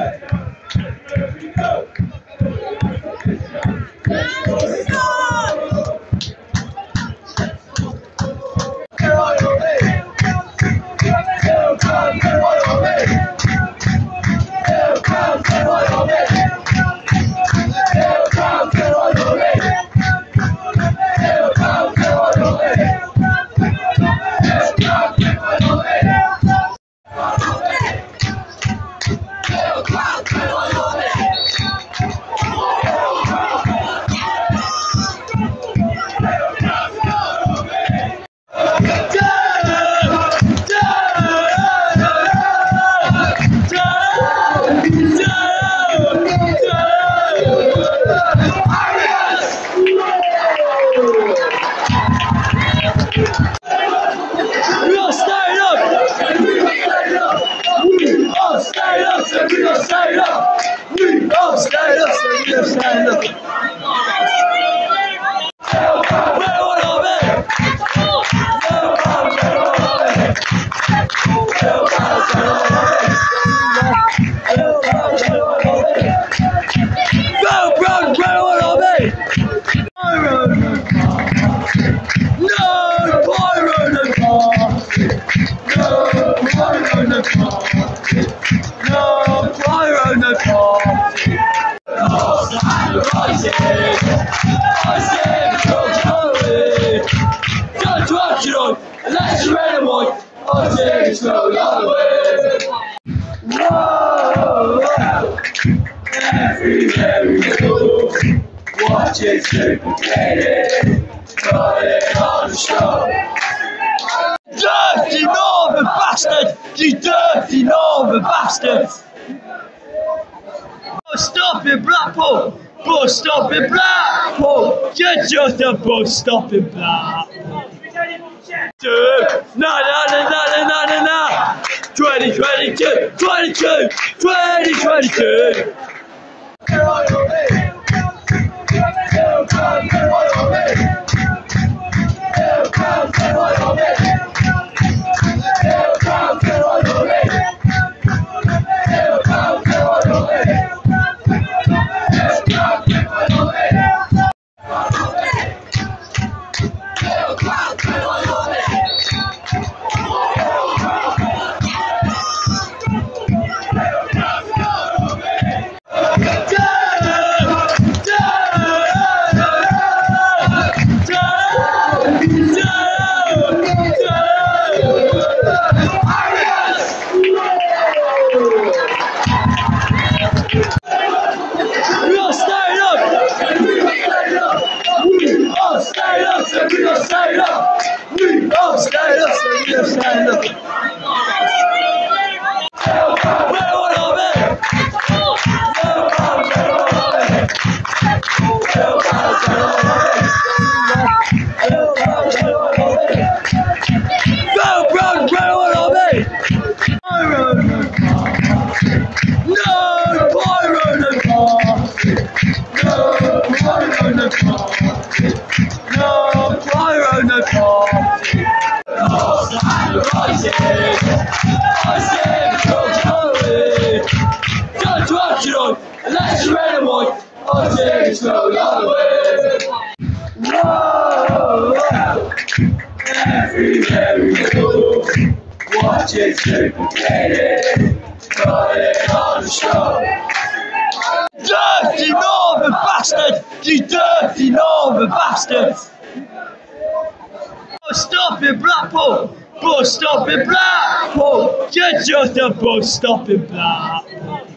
Watching supercated, putting on the show. Dirty northern bastard! You dirty northern bastard! Bus stop in Blackpool! Bus stop in Blackpool! You're just a bus stop in Blackpool! No! 2022! 2022! Watching supercated, putting on the show. Dirty northern bastard! You dirty northern bastard! Bus stop in Blackpool! Bus stop in Blackpool! You're just a bus stop in Blackpool!